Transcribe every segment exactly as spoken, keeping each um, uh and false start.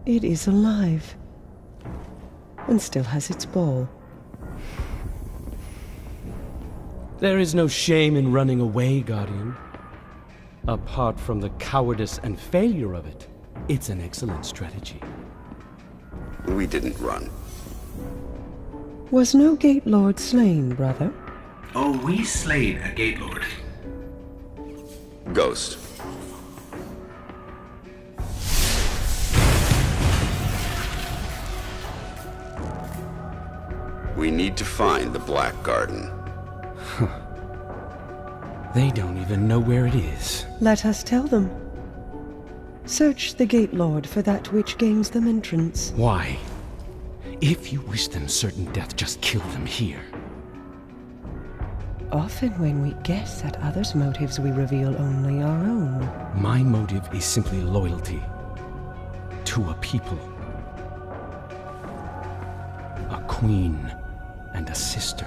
It is alive. And still has its ball. There is no shame in running away, Guardian. Apart from the cowardice and failure of it, it's an excellent strategy. We didn't run. Was no Gate Lord slain, brother? Oh, we slayed a Gate Lord. Ghost. We need to find the Black Garden. They don't even know where it is. Let us tell them. Search the Gate Lord for that which gains them entrance. Why? If you wish them certain death, just kill them here. Often when we guess at others' motives, we reveal only our own. My motive is simply loyalty. To a people. A queen and a sister.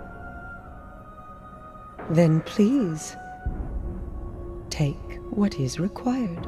Then please, take what is required.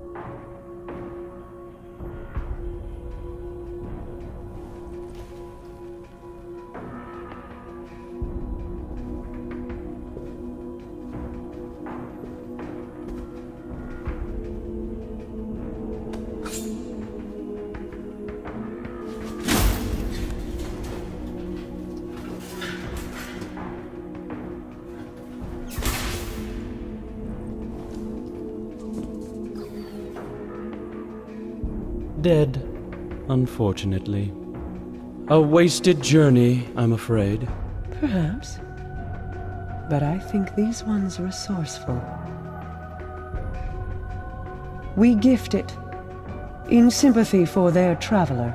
Dead, unfortunately. A wasted journey, I'm afraid. Perhaps. But I think these ones resourceful. We gift it, in sympathy for their traveler.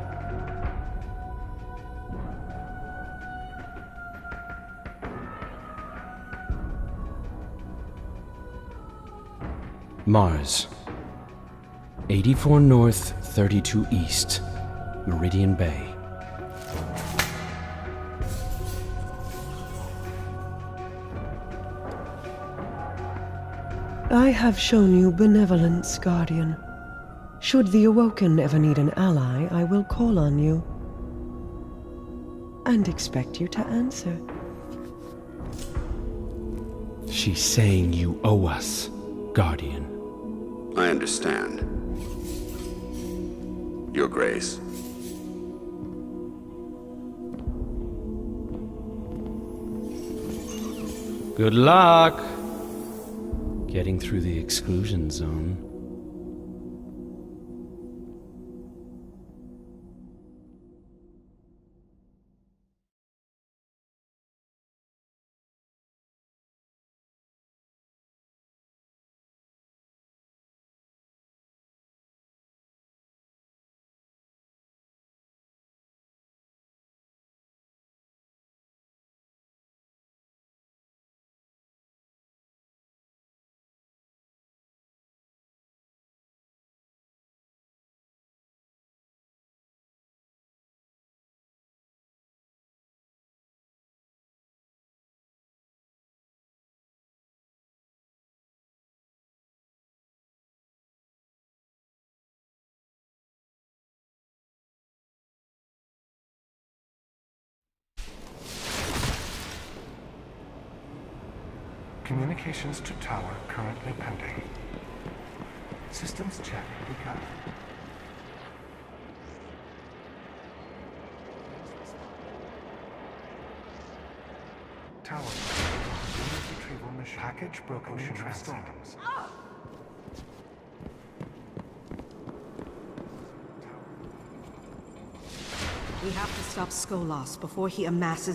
Mars. eighty-four North, thirty-two East, Meridian Bay. I have shown you benevolence, Guardian. Should the Awoken ever need an ally, I will call on you. And expect you to answer. She's saying you owe us, Guardian. I understand. Your Grace. Good luck getting through the exclusion zone. Communications to tower currently pending. Systems check begun. Tower. Unit retrieval mission. Package broken in transit. We have to stop Skolas before he amasses...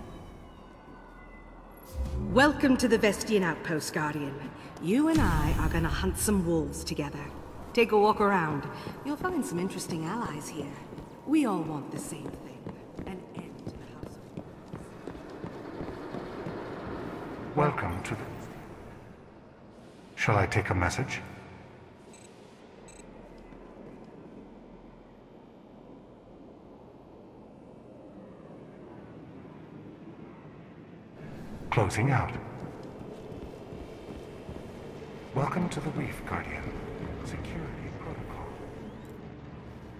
Welcome to the Vestian Outpost, Guardian. You and I are gonna hunt some wolves together. Take a walk around. You'll find some interesting allies here. We all want the same thing. An end to the House of Wolves. Welcome to the... Shall I take a message? Closing out. Welcome to the Reef, Guardian. Security protocol.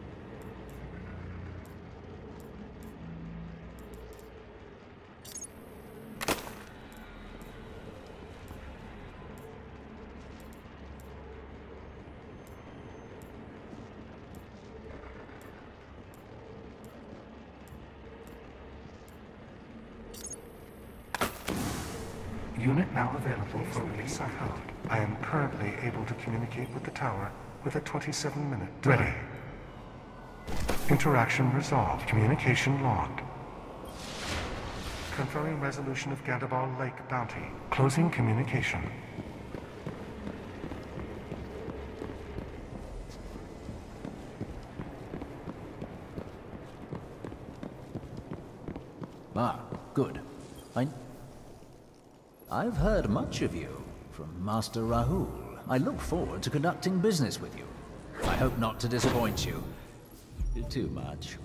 Unit now available for release on code. I am currently able to communicate with the tower with a twenty-seven minute delay. Ready. Interaction resolved. Communication logged. Confirming resolution of Gandabal Lake bounty. Closing communication. Ah, good. I... I've heard much of you from Master Rahul. I look forward to conducting business with you. I hope not to disappoint you too much.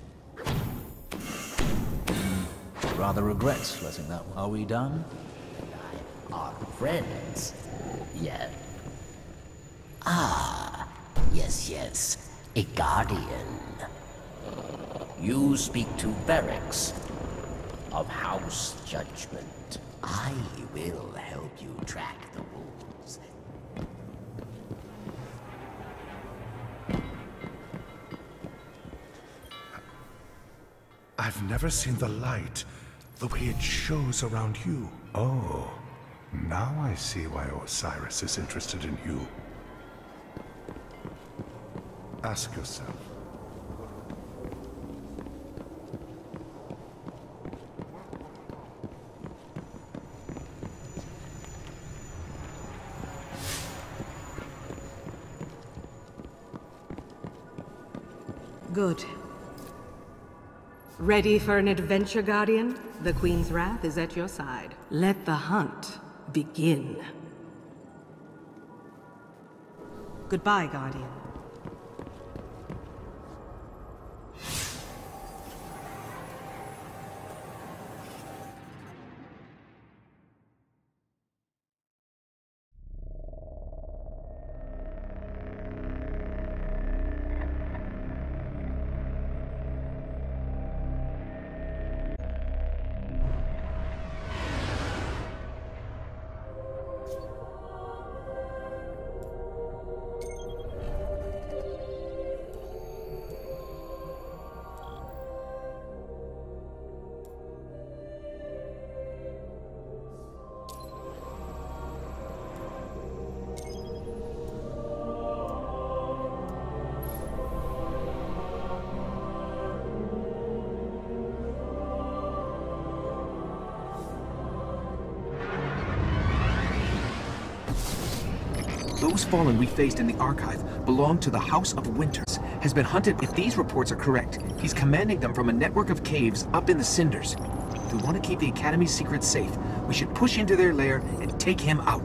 Rather regret letting that... Are we done? Are friends? Yeah. Ah, yes, yes. A guardian. You speak to Barracks of House Judgment. I will help you track the rules. I've never seen the light, the way it shows around you. Oh, now I see why Osiris is interested in you. Ask yourself. Good. Ready for an adventure, Guardian? The Queen's wrath is at your side. Let the hunt begin. Goodbye, Guardian. Those Fallen we faced in the Archive belong to the House of Winters. Has been hunted. If these reports are correct, he's commanding them from a network of caves up in the Cinders. If we want to keep the Academy's secrets safe, we should push into their lair and take him out.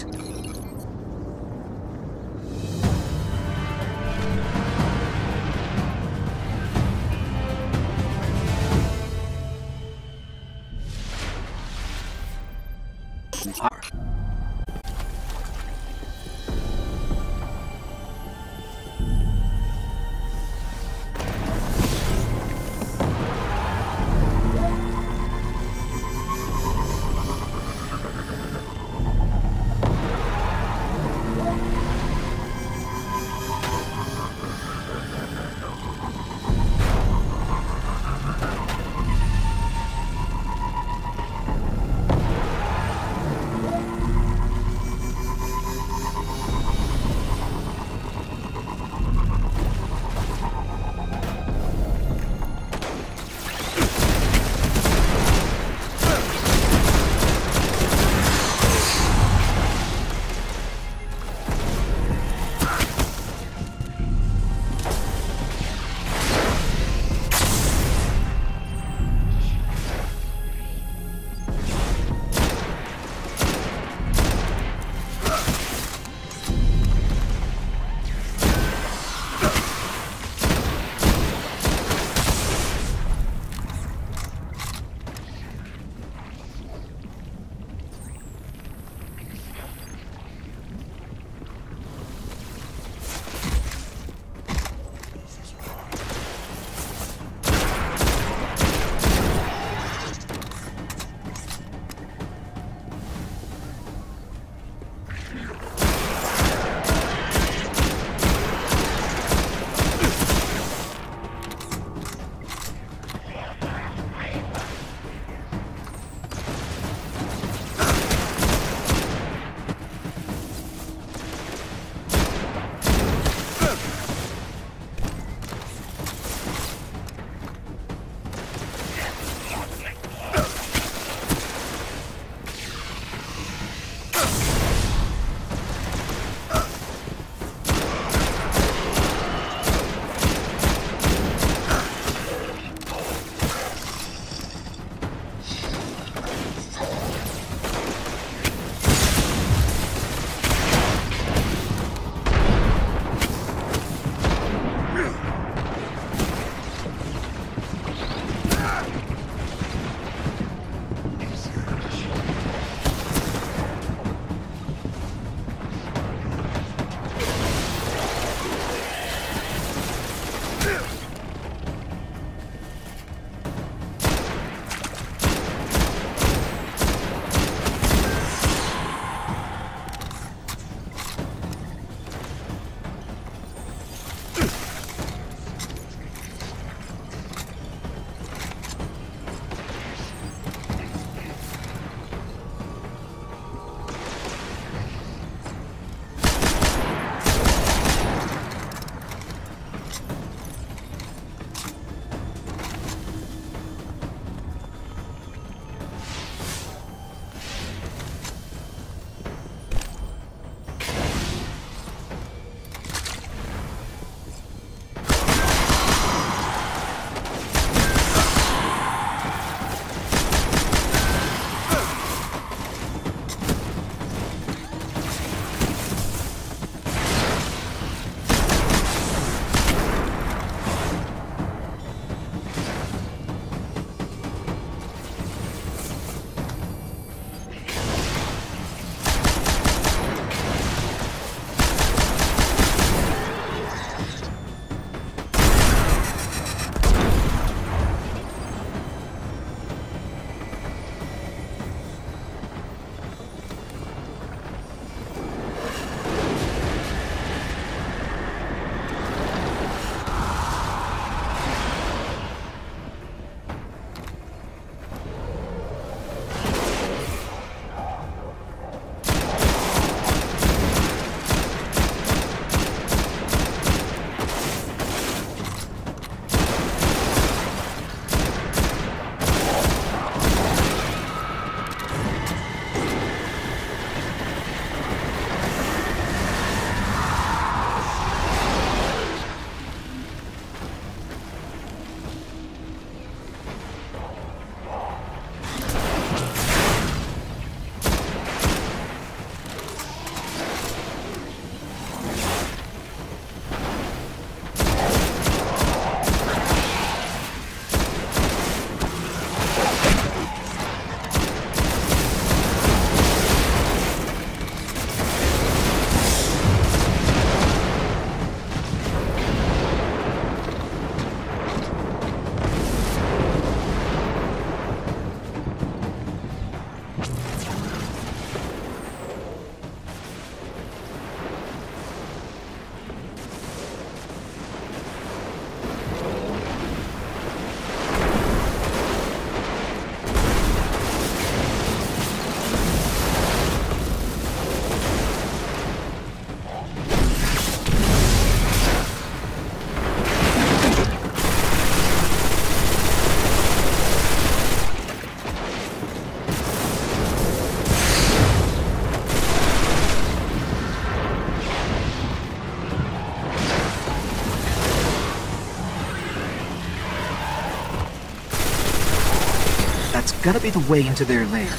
gotta be the way into their lair.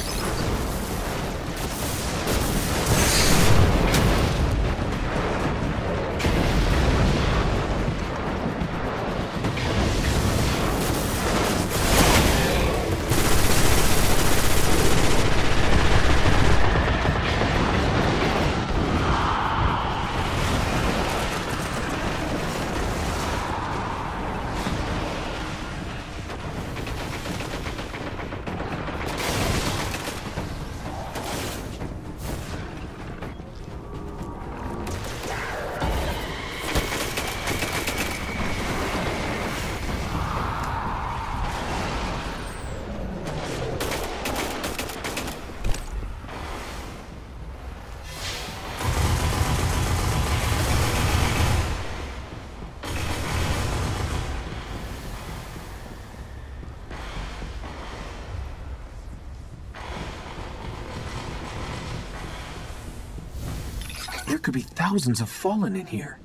There could be thousands of Fallen in here.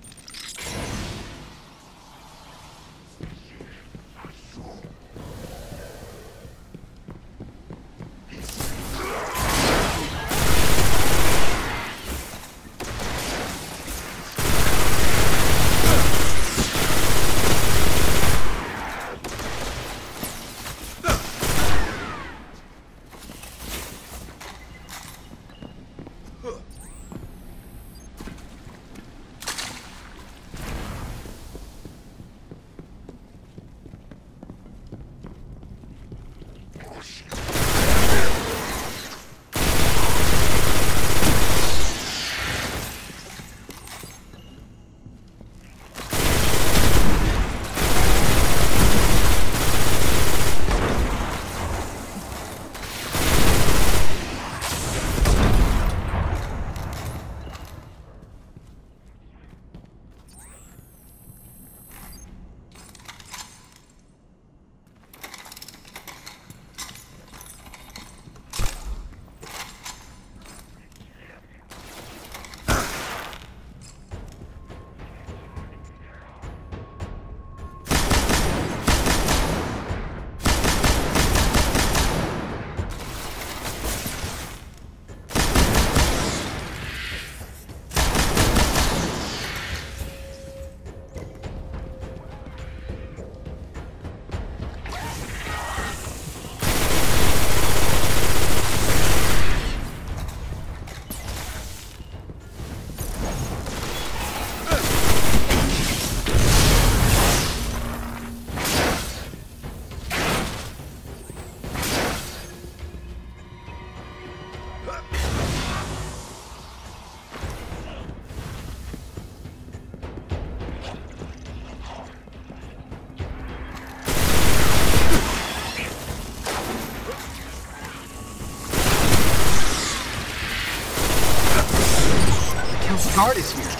Guard is here.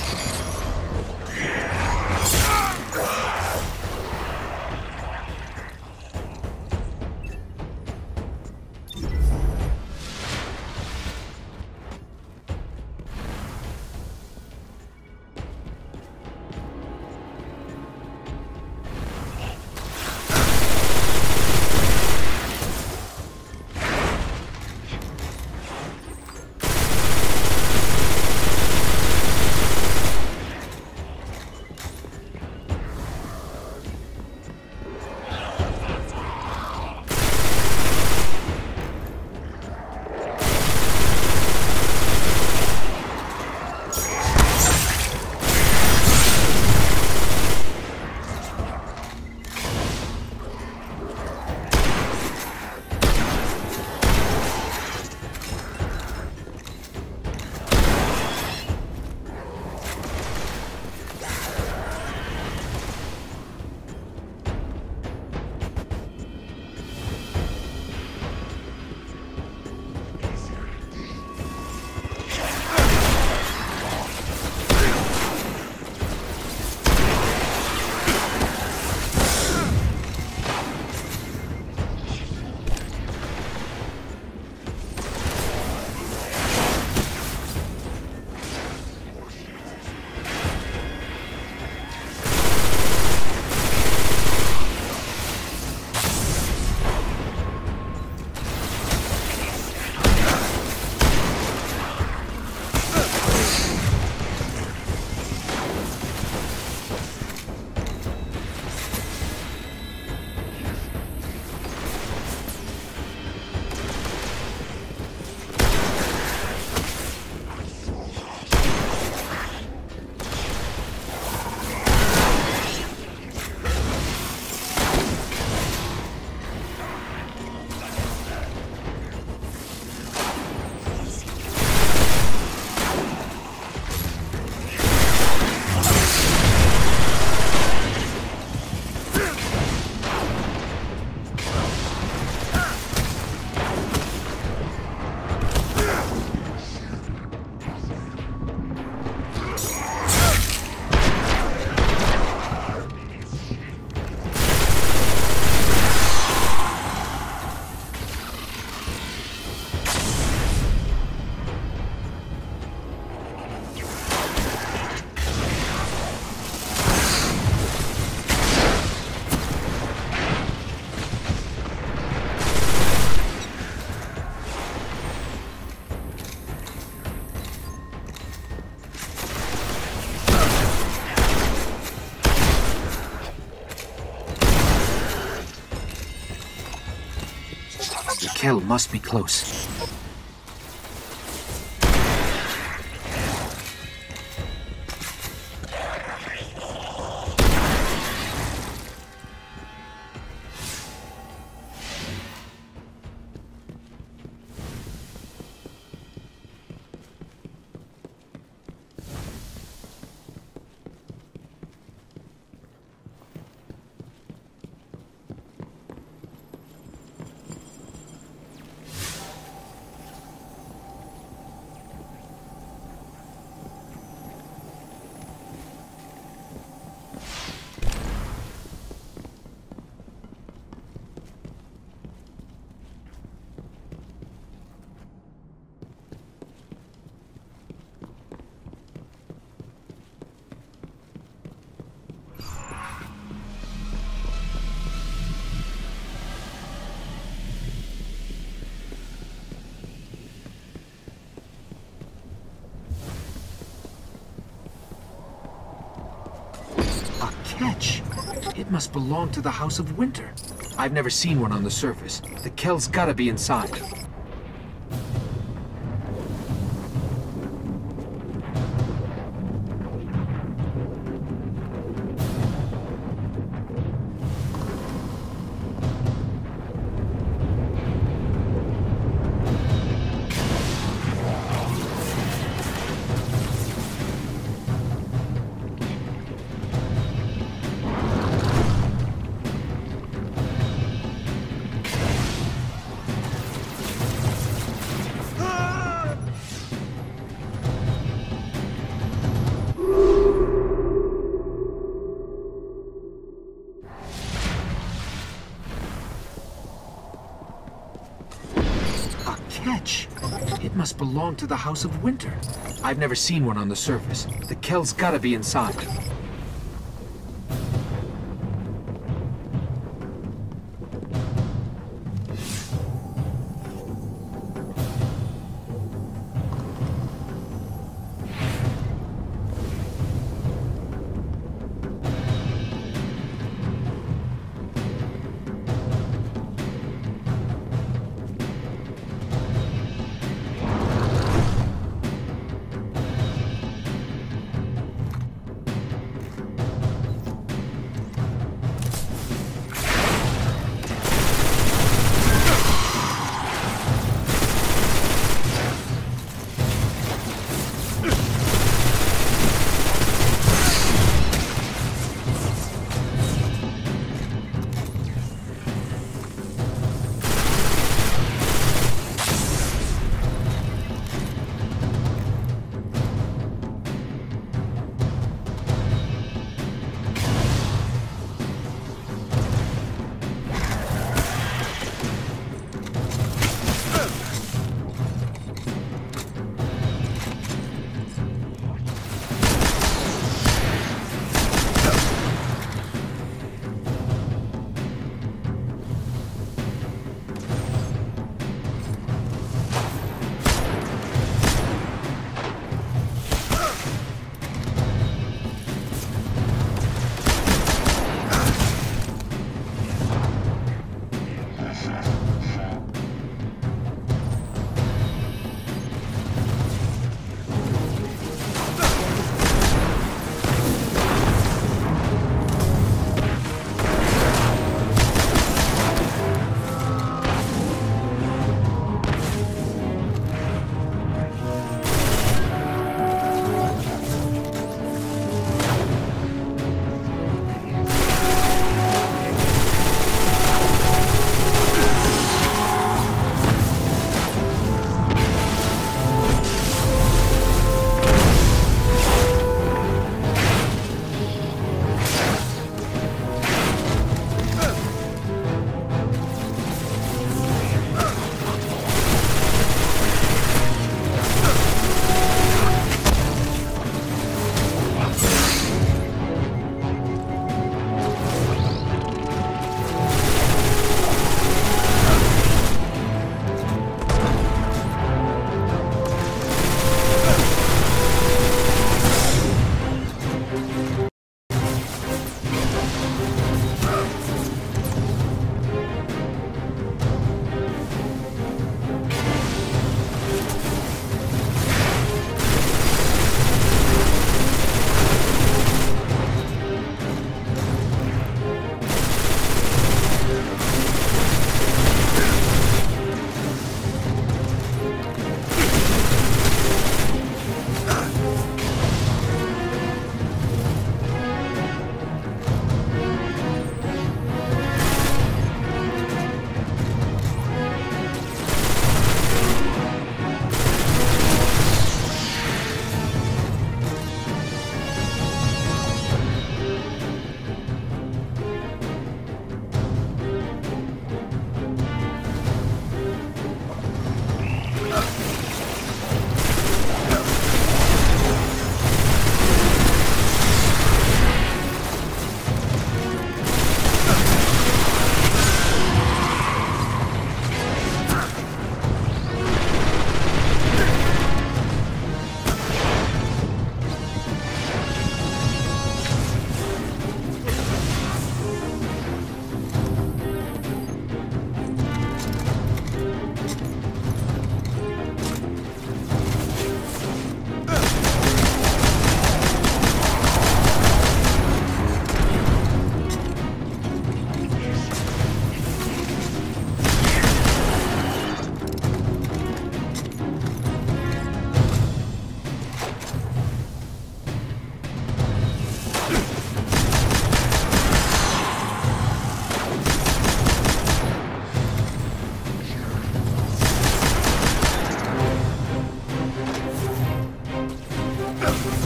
Kell must be close. Catch. It must belong to the House of Winter. I've never seen one on the surface. The Kell's gotta be inside. Catch. It must belong to the House of Winter. I've never seen one on the surface. The Kell's gotta be inside.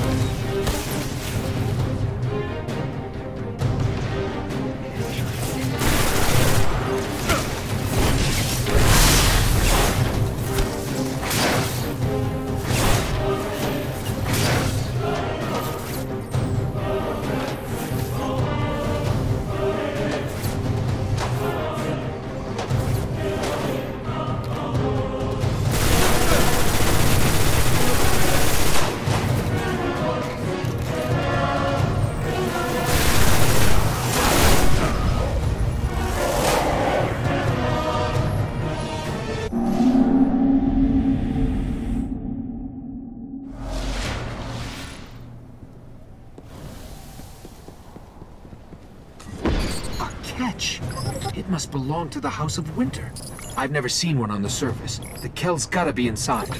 It must belong to the House of Winter. I've never seen one on the surface. The Kell's gotta be inside.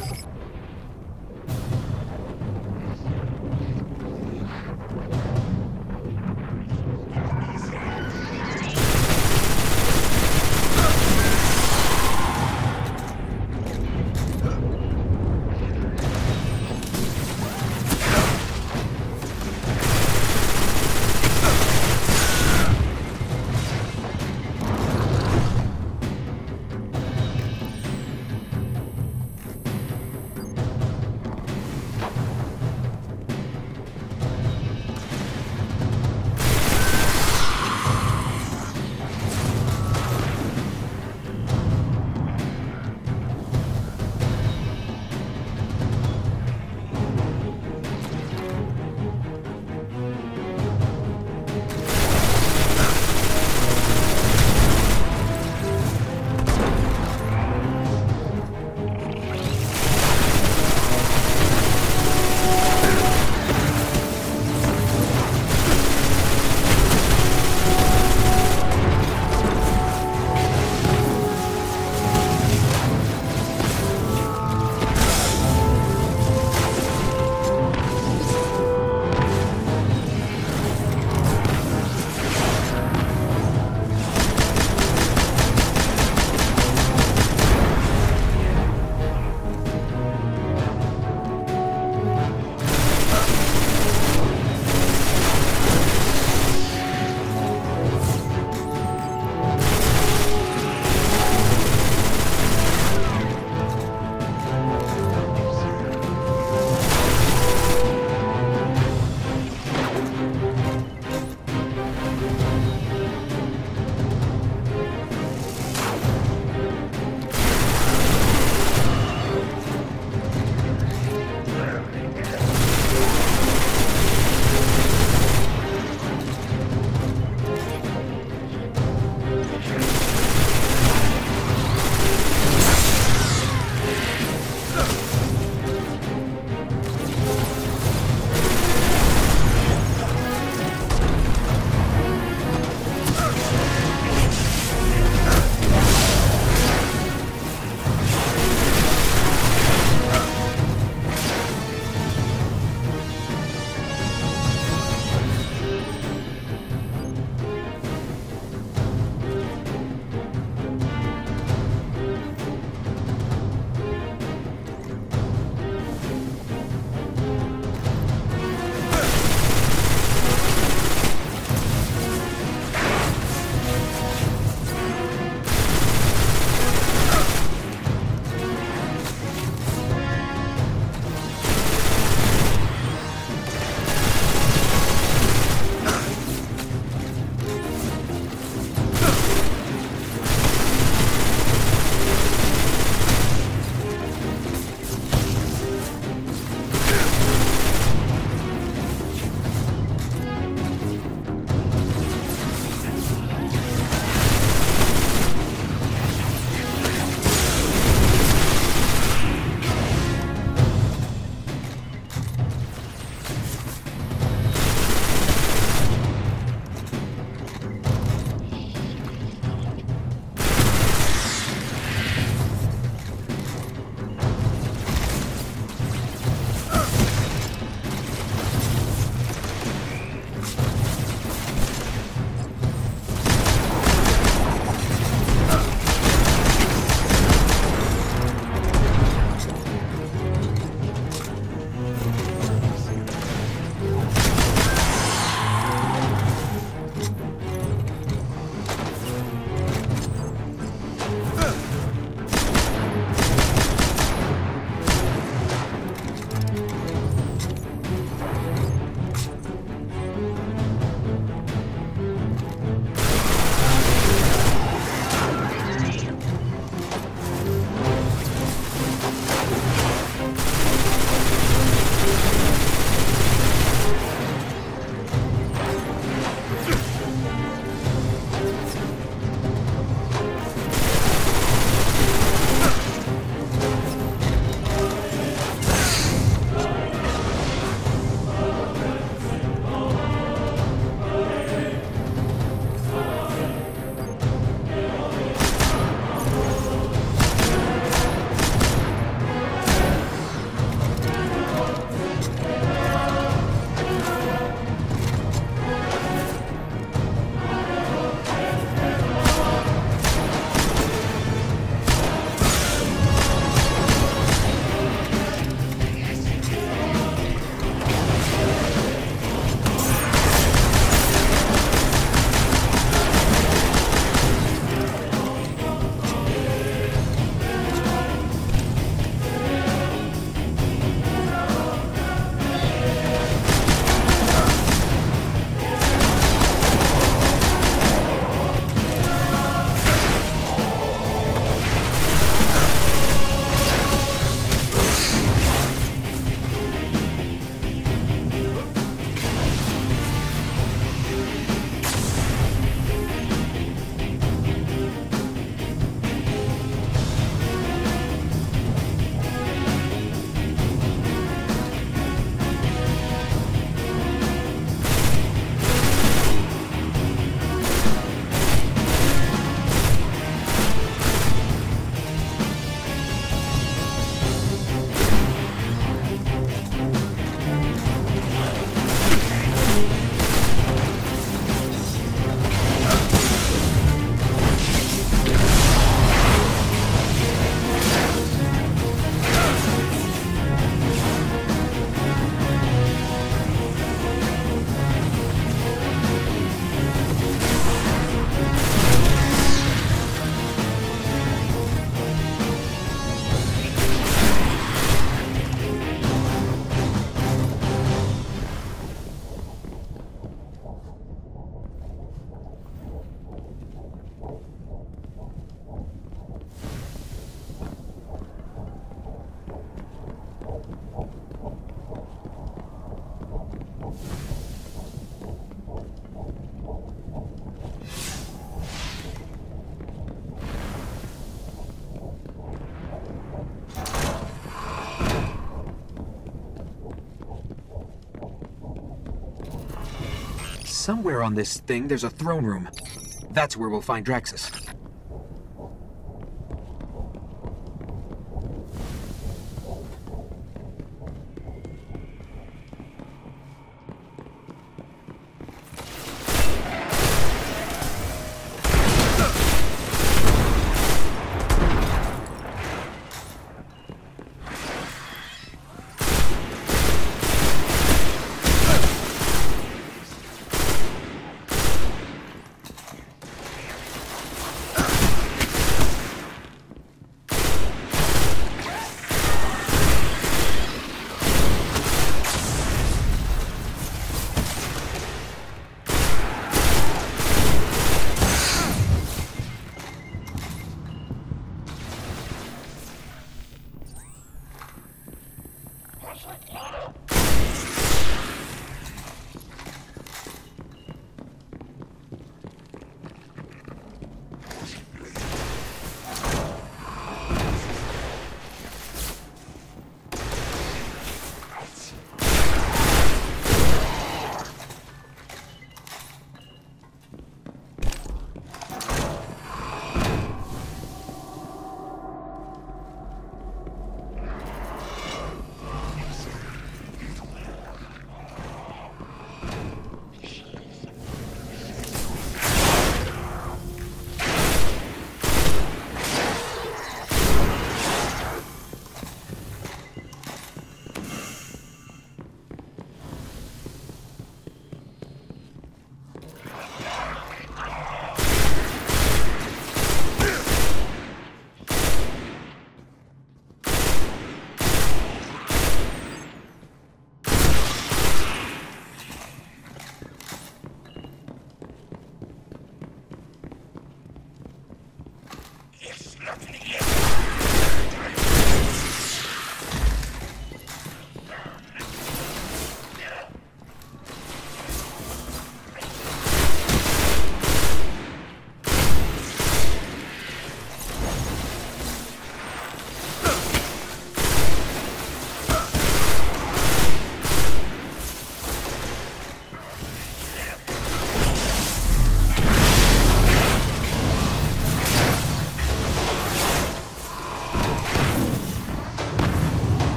Somewhere on this thing, there's a throne room. That's where we'll find Draxus.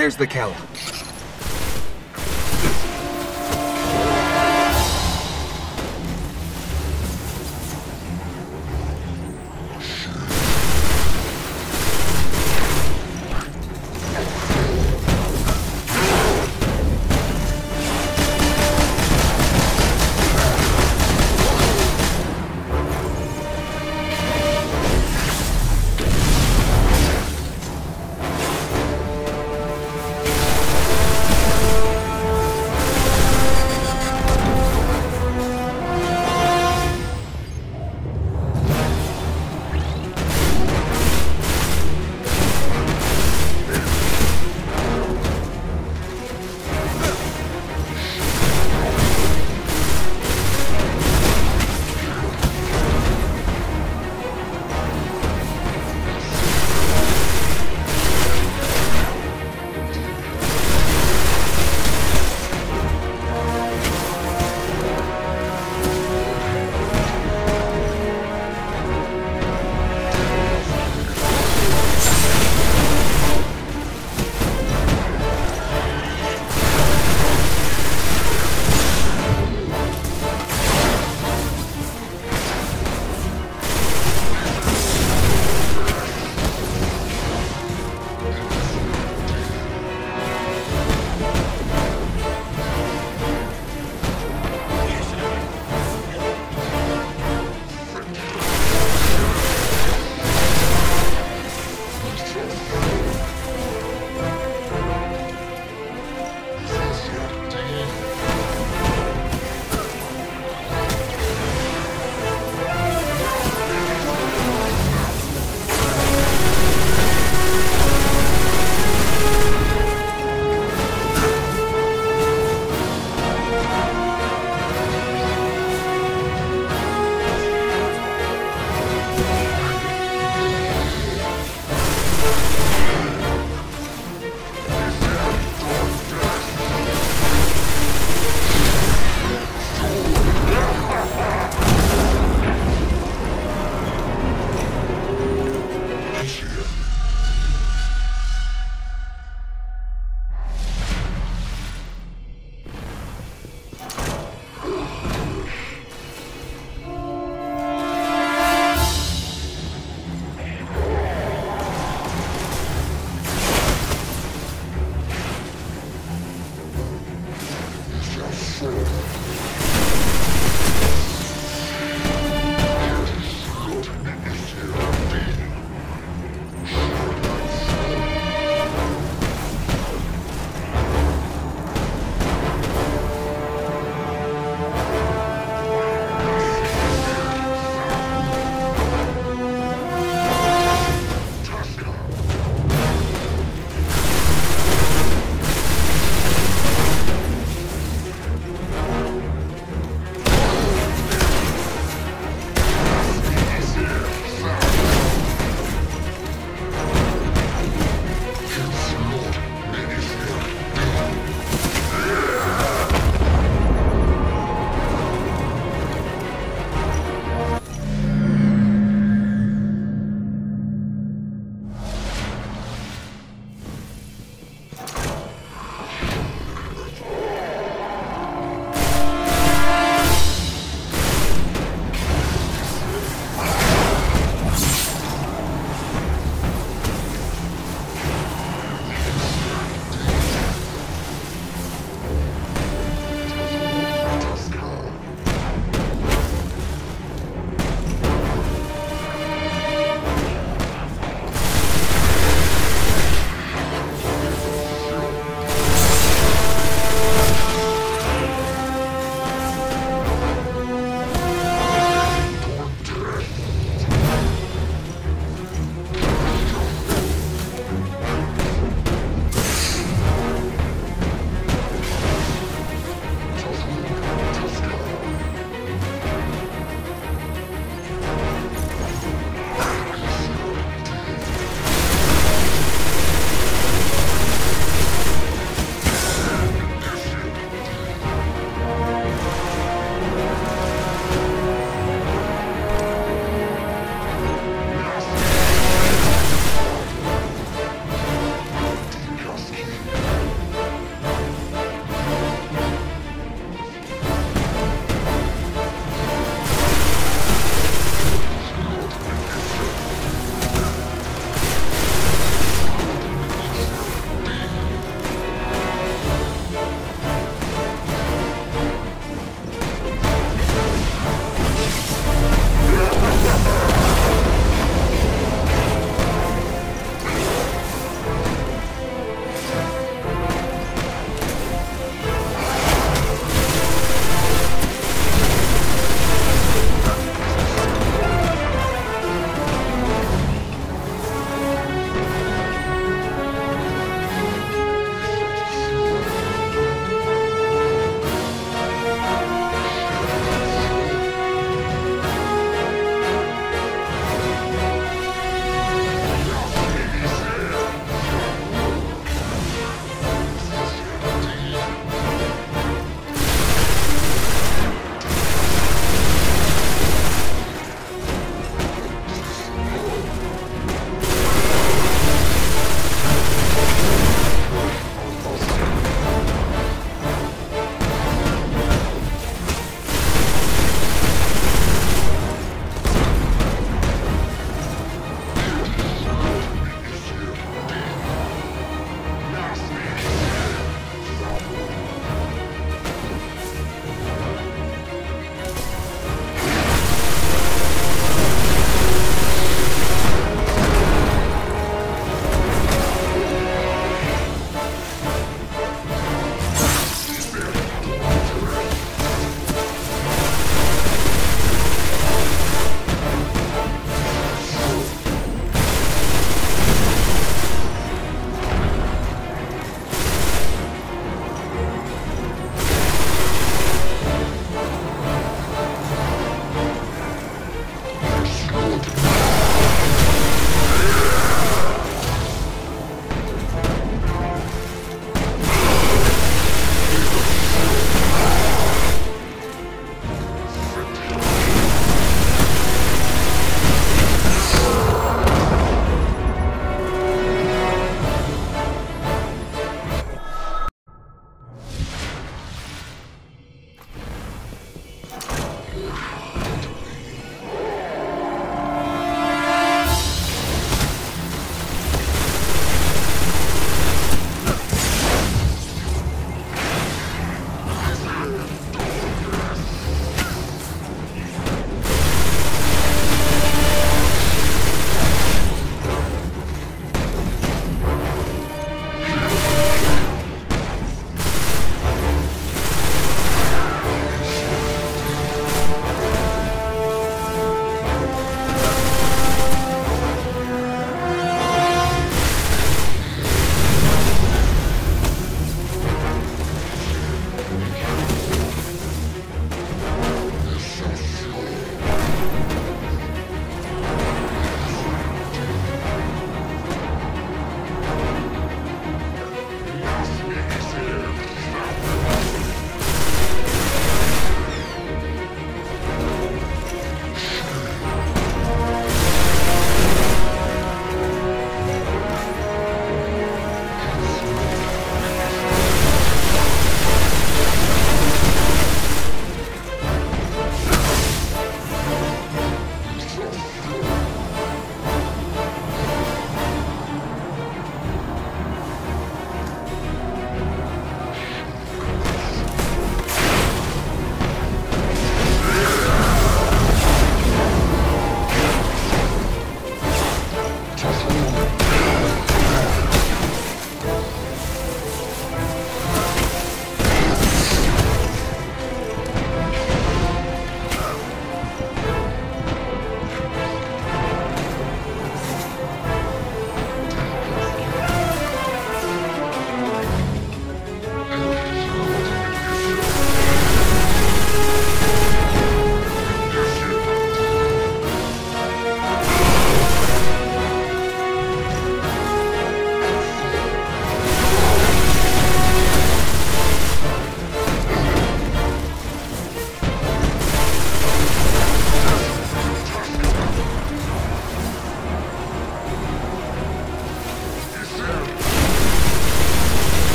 There's the Kella.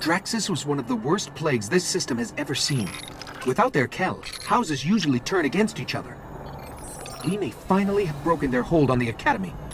Draxus was one of the worst plagues this system has ever seen. Without their Kell, houses usually turn against each other. We may finally have broken their hold on the Academy.